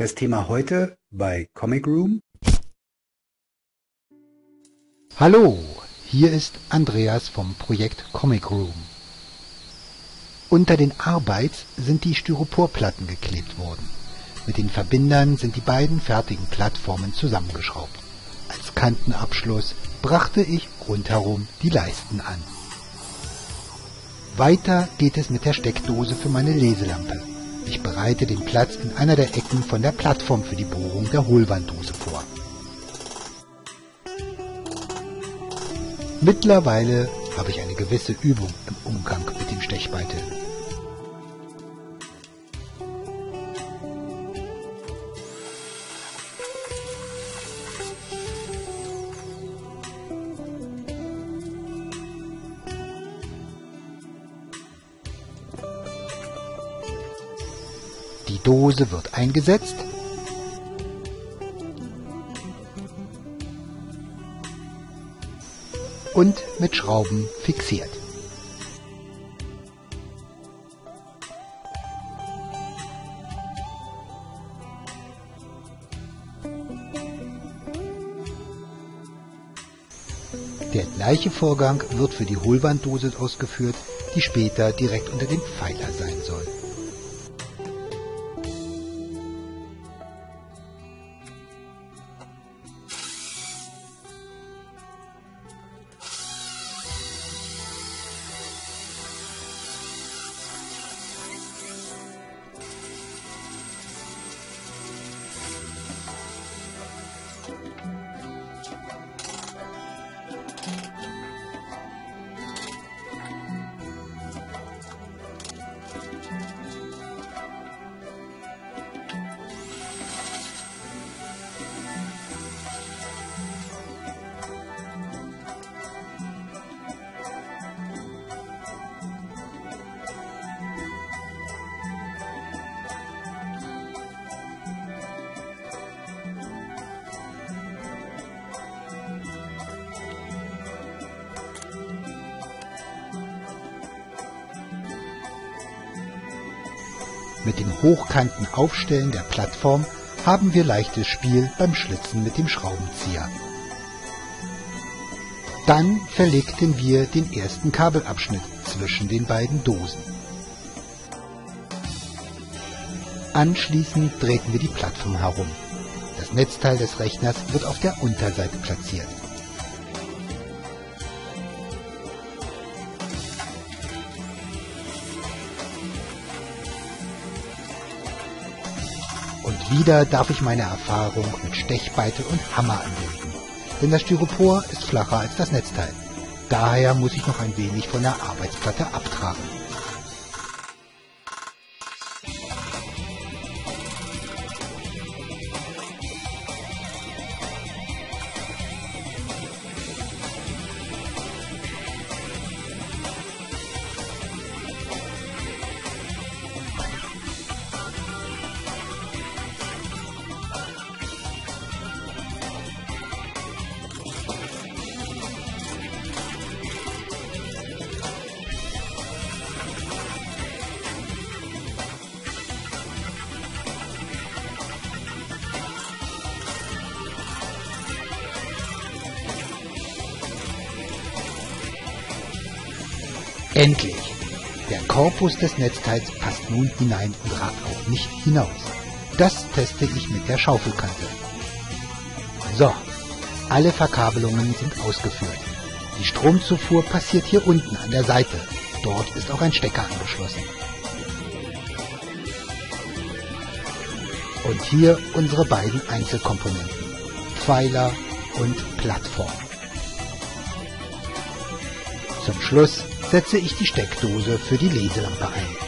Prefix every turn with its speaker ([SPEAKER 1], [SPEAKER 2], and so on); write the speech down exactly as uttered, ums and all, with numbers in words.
[SPEAKER 1] Das Thema heute bei Comic Room.
[SPEAKER 2] Hallo, hier ist Andreas vom Projekt Comic Room. Unter den Arbeits sind die Styroporplatten geklebt worden. Mit den Verbindern sind die beiden fertigen Plattformen zusammengeschraubt. Als Kantenabschluss brachte ich rundherum die Leisten an. Weiter geht es mit der Steckdose für meine Leselampe. Ich bereite den Platz in einer der Ecken von der Plattform für die Bohrung der Hohlwanddose vor. Mittlerweile habe ich eine gewisse Übung im Umgang mit dem Stechbeitel. Die Dose wird eingesetzt und mit Schrauben fixiert. Der gleiche Vorgang wird für die Hohlwanddose ausgeführt, die später direkt unter dem Pfeiler sein soll. Mit dem hochkanten Aufstellen der Plattform haben wir leichtes Spiel beim Schlitzen mit dem Schraubenzieher. Dann verlegten wir den ersten Kabelabschnitt zwischen den beiden Dosen. Anschließend drehten wir die Plattform herum. Das Netzteil des Rechners wird auf der Unterseite platziert. Und wieder darf ich meine Erfahrung mit Stechbeitel und Hammer anwenden, denn das Styropor ist flacher als das Netzteil. Daher muss ich noch ein wenig von der Arbeitsplatte abtragen. Endlich! Der Korpus des Netzteils passt nun hinein und ragt auch nicht hinaus. Das teste ich mit der Schaufelkante. So, alle Verkabelungen sind ausgeführt. Die Stromzufuhr passiert hier unten an der Seite. Dort ist auch ein Stecker angeschlossen. Und hier unsere beiden Einzelkomponenten, Pfeiler und Plattform. Zum Schluss setze ich die Steckdose für die Leselampe ein.